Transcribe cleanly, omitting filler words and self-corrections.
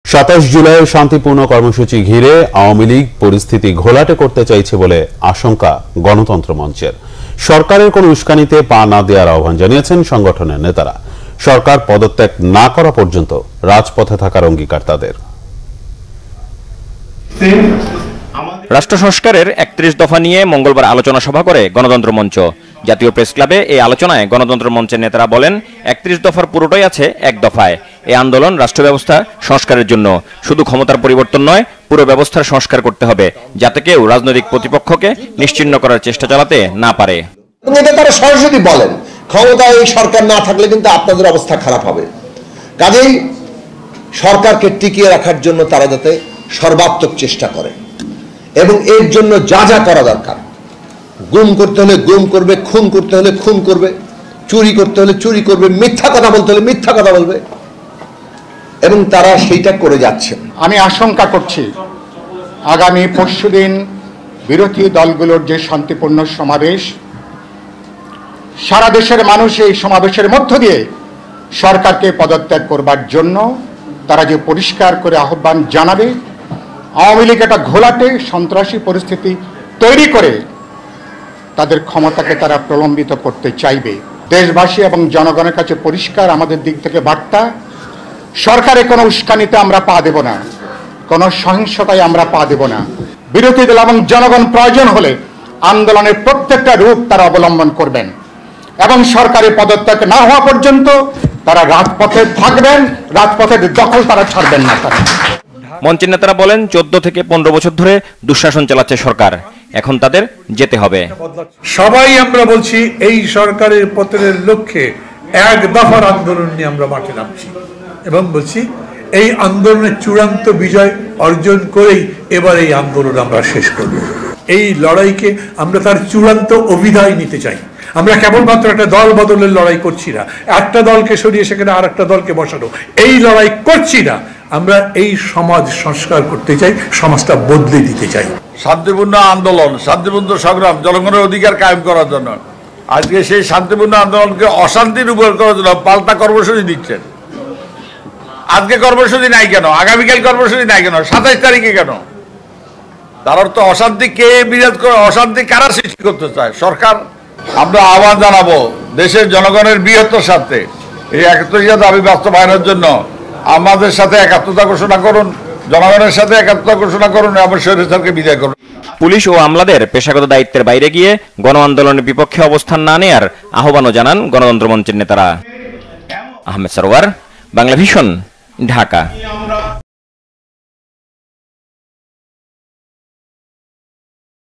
27 জুলাই শান্তিপূর্ণ কর্মসূচি ঘিরে আওয়ামী লীগ পরিস্থিতি ঘোলাটে করতে চাইছে বলে আশঙ্কা গণতন্ত্র মঞ্চের। সরকারের কোনো উস্কানিতে পা না দেওয়ার আহ্বান জানিয়েছেন সংগঠনের নেতারা। সরকার পদত্যাগ না করা পর্যন্ত রাজপথে থাকার অঙ্গীকার তাদের। রাষ্ট্র সংস্কারের 31 দফা নিয়ে মঙ্গলবার আলোচনা সভা করে গণতন্ত্র মঞ্চ। জাতীয় প্রেস ক্লাবে এই আলোচনায় গণতন্ত্র মঞ্চের নেতারা বলেন, 31 দফার পুরোটাই আছে এক দফায়। এই আন্দোলন রাষ্ট্র ব্যবস্থা সংস্কারের জন্য, শুধু ক্ষমতার পরিবর্তন নয়, পুরো ব্যবস্থার সংস্কার করতে হবে, যাতে কেউ রাজনৈতিক প্রতিপক্ষকে নিশ্চিহ্ন করার চেষ্টা চালাতে না পারে। এটা তারা সরাসরি বলেন, ক্ষমতায় এই সরকার না থাকলে কিন্তু আপনাদের অবস্থা খারাপ হবে। কাজেই সরকারকে টিকিয়ে রাখার জন্য তারা যাতে সর্বাত্মক চেষ্টা করে এবং এর জন্য যা যা করা দরকার, গুম করতে হলে গুম করবে, খুন করতে হলে খুন করবে, চুরি করতে হলে চুরি করবে, মিথ্যা কথা বলতে হলে মিথ্যা কথা বলবে, এবং তারা সেইটা করে যাচ্ছে। আমি আশঙ্কা করছি আগামী পরশুদিন বিরোধী দলগুলোর যে শান্তিপূর্ণ সমাবেশ, সারা দেশের মানুষ এই সমাবেশের মধ্য দিয়ে সরকারকে পদত্যাগ করবার জন্য তারা যে পরিষ্কার করে আহ্বান জানাবে, আওয়ামী লীগ একটা ঘোলাটে সন্ত্রাসী পরিস্থিতি তৈরি করে তাদের ক্ষমতাকে তারা প্রলম্বিত করতে চাইবে। দেশবাসী এবং জনগণের কাছে পরিষ্কার আমাদের দিক থেকে বার্তা, সরকারের কোনো উস্কানিতে আমরা পা দেব না, কোনো সহিংসতায় আমরা পা দেব না। বিরোধী দল এবং জনগণ প্রয়োজন হলে আন্দোলনের প্রত্যেকটা রূপ তারা অবলম্বন করবেন এবং সরকারের পদত্যাগ না হওয়া পর্যন্ত তারা রাজপথে থাকবেন, রাজপথের দখল তারা ছাড়বেন না। তারা মঞ্চের নেতারা বলেন, 14 থেকে 15 বছর ধরে দুঃশাসন চালাচ্ছে সরকার, এখন তাদের যেতে হবে। সবাই আমরা বলছি এই সরকারের পতনের লক্ষ্যে এক দফার আন্দোলন নিয়ে আমরা মাঠে নামছি এবং বলছি এই আন্দোলনের চূড়ান্ত বিজয় অর্জন করেই এবার এই আন্দোলন আমরা শেষ করব। এই লড়াইকে আমরা তার চূড়ান্ত অভিধায় নিতে চাই। আমরা কেবলমাত্র একটা দল বদলের লড়াই করছি না, একটা দলকে সরিয়ে সেখানে আর একটা দলকে বসানো, এই লড়াই করছি না। আমরা এই সমাজ সংস্কার করতে চাই, সমাজটা বদলে দিতে চাই। শান্তিপূর্ণ আন্দোলন, শান্তিপূর্ণ সংগ্রাম জনগণের অধিকার কায়েম করার জন্য আজকে সেই শান্তিপূর্ণ আন্দোলনকে অশান্তির উপর করার জন্য পাল্টা কর্মসূচি দিচ্ছেন। আজকে কর্মসূচি নাই কেন? আগামীকাল কর্মসূচি নাই কেন? 27 তারিখে কেন? তার অর্থ অশান্তি কে বিরাজ করে, অশান্তি কারা সৃষ্টি করতে চায়? সরকার। আমরা আহ্বান জানাবো দেশের জনগণের বৃহত্তর স্বার্থে এই একাত্মতা দাবি বাস্তবায়নের জন্য আমাদের সাথে একাত্মতা ঘোষণা করুন, জনগণের সাথে একাত্মতা ঘোষণা করুন এবং স্বৈরাচারকে বিদায় করুন। পুলিশ ও আমলাদের পেশাগত দায়িত্বের বাইরে গিয়ে গণ আন্দোলনের বিপক্ষে অবস্থান না নেয়ার আহ্বানও জানান গণতন্ত্র মঞ্চের নেতারা। আহমেদ সরওয়ার, বাংলা ভিশন, ঢাকা।